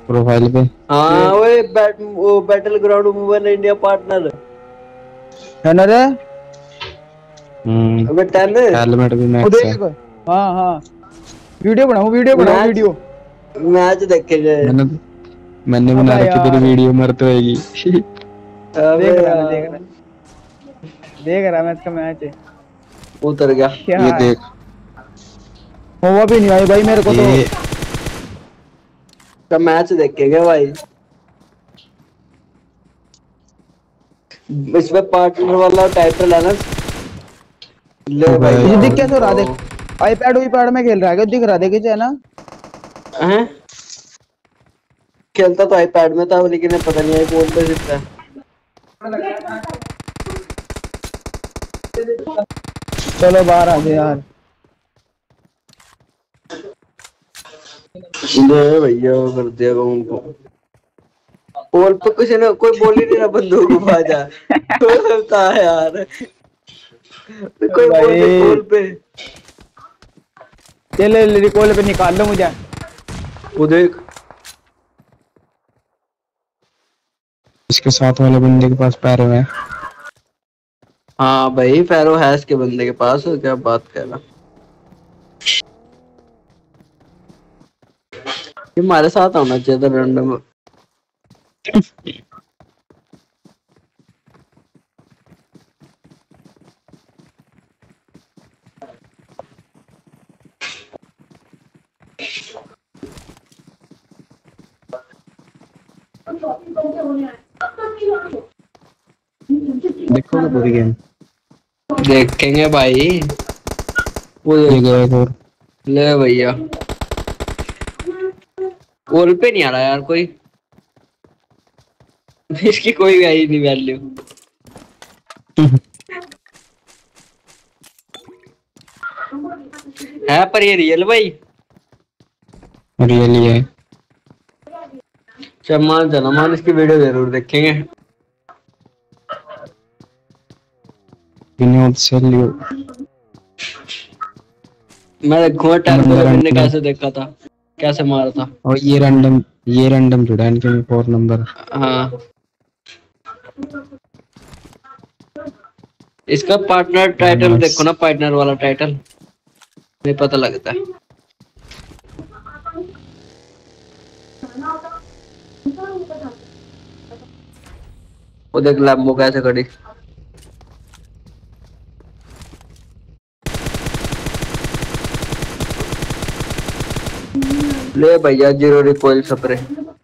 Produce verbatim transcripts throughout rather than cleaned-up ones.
Profile पे। हाँ वो बैट वो बैटल ग्राउंड मूवन इंडिया पार्टनर है ना रे। हम्म अबे टेन हेलमेट भी वो मैक्स है। देख। हाँ हाँ वीडियो बनाओ वीडियो बनाओ मैच वीडियो। मैच देखे गए। मैंने मैंने बना अबे रखी तेरी यार वीडियो मरते होएगी। अबे देख रहा मैं देख यार रहा देख रहा मैं इसका मैच है। उतर गया। क्या ये है देख हुआ भी नहीं आई भाई मेरे को तो। ये का मैच देखे गए भाई। इसमें पार्टनर वाला टाइटल है ना। ले है भाई ये दिख यार। कैसे हो रहा तो देख। आईपैड वाईपैड में खेल रहा है क्या दिख रहा देखे है ना। हैं खेलता तो आईपैड में था लेकिन पता नहीं आई फोन पे दिखता है। चलो बाहर आ गए यार। ले भैया वो कर दिया उनको। पोल पे किसी ने कोई बोल ही नहीं रहा बंदूक उठा जा। होता है यार कोई बोल दे भाई पोल पे। चले रिकॉल पे निकाल लो मुझे। वो देख इसके साथ वाले बंदे के पास पैर है। हाँ भाई फैरो हैश के बंदे के पास हो क्या बात कर रहा। ये हमारे साथ आना चाहिए था रैंडम। देखोगे पूरी गेम। देखेंगे भाई। वो ये गया एक और। ले भैया पोल पे नहीं आ रहा यार कोई। इसकी कोई भी आई नहीं वैल्यू। है पर ये रियल भाई। रियली है। चमान चलमान इसकी वीडियो जरूर देखेंगे। विनोद सेल्यू। मैं देखूंगा टेन को मैंने कैसे देखा था कैसे मारा था। और ये रैंडम ये रैंडम जुड़ा है इनके फोर नंबर। हाँ इसका पार्टनर टाइटल देखो ना पार्टनर वाला टाइटल नहीं पता लगता है। वो देख लैम्बो कैसे खड़ी। ले भैया जीरो रिकॉइल स्प्रे।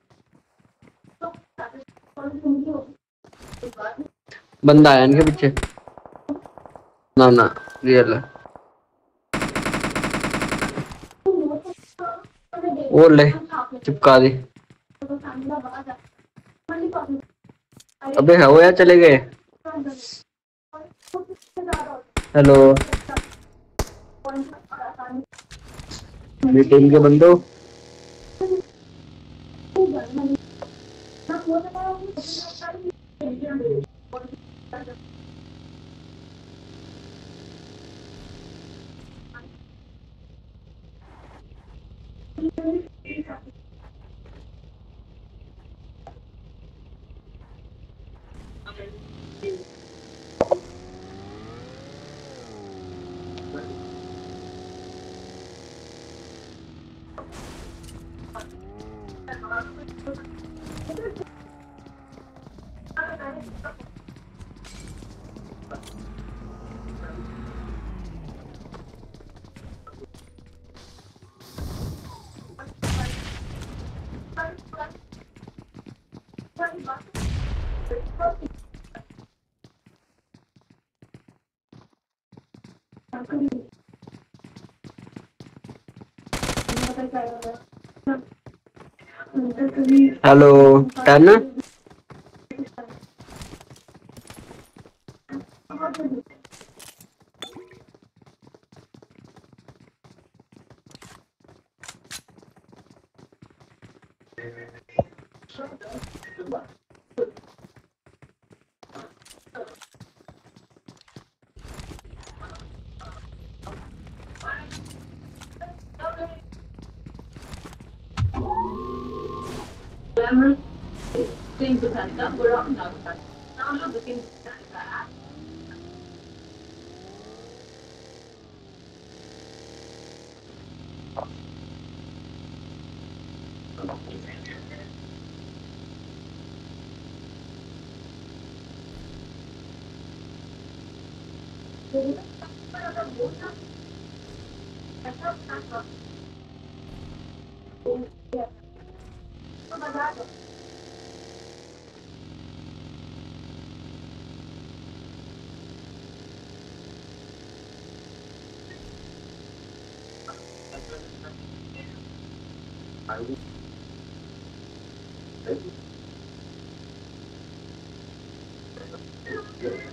बंदा आया इनके पीछे। ना ना रियल है। वो ले चिपका दी। अबे है वो यार चले गए। हेलो मीटिंग के बंदो। Hello ten. Yeah.